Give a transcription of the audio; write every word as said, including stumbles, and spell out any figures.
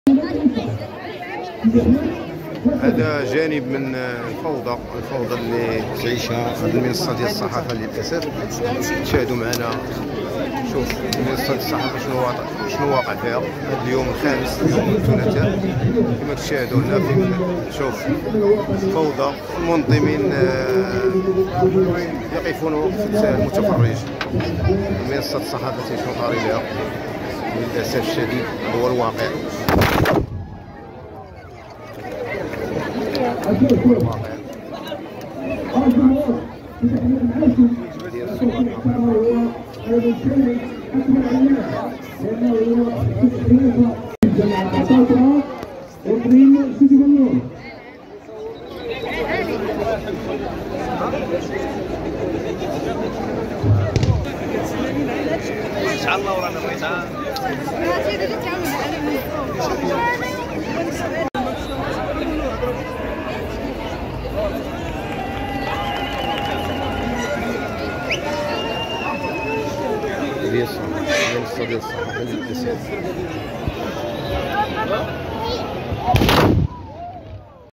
هذا جانب من الفوضى الفوضى اللي تعيشها هذه المنصه ديال الصحافه للاسف. تشاهدوا معنا، شوف منصه ديال الصحافه شنو واقع شنو واقع فيها هذا اليوم الخامس، يوم الثلاثاء كما تشاهدوا لنا. فين شوف فوضى، المنظمين يقفون وقفه المتفرج. منصه الصحافه تعيش مطاريها للاسف الشديد، هو الواقع. شحال الله ورانا بغيتها ديال الصحافة ديال الصحافة للأسف.